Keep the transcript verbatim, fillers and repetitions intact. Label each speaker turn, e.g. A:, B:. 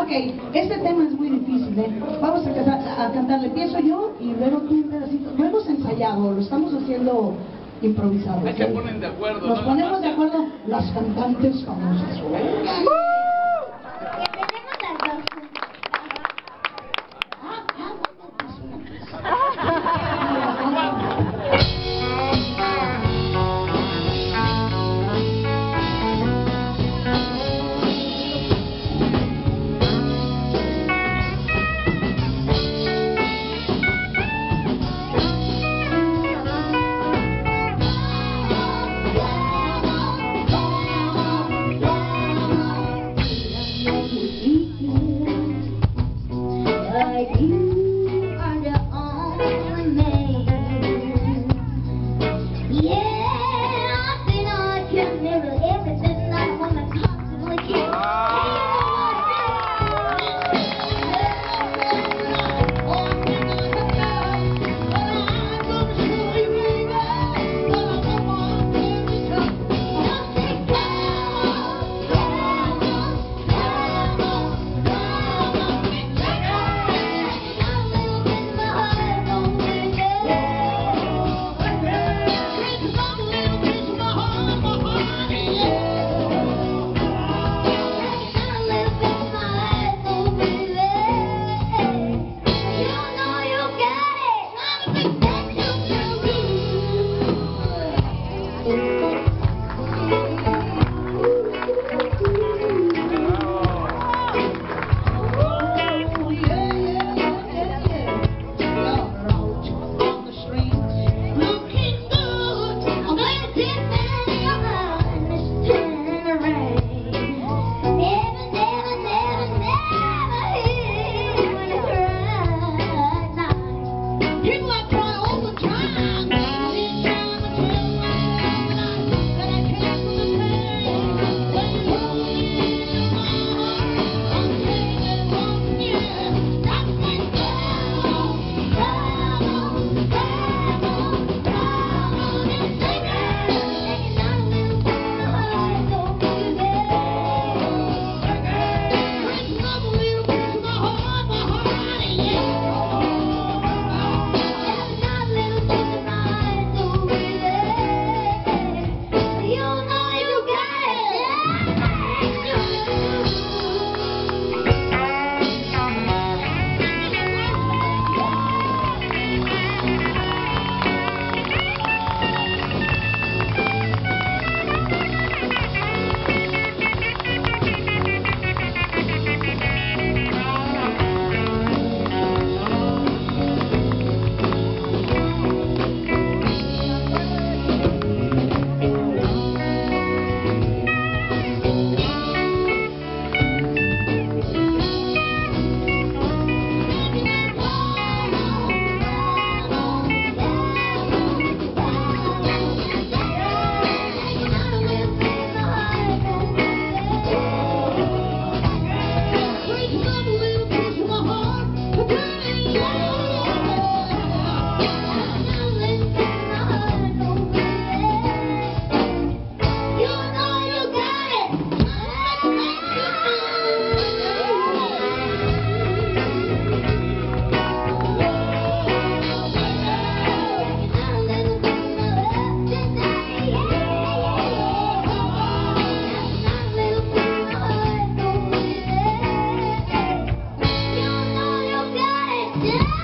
A: Ok, este tema es muy difícil, ¿eh? Vamos a, cantar, a cantarle, empiezo yo y luego tú un pedacito. Lo hemos ensayado, lo estamos haciendo improvisado.
B: Ahí se ponen de acuerdo.
A: Nos
B: ¿no?
A: ponemos de acuerdo las cantantes famosas.
C: Que tenemos las dos.
A: Ah, ah,
C: Like you are the only man. Yeah, I think I can mirror everything that a woman possibly can. Yeah!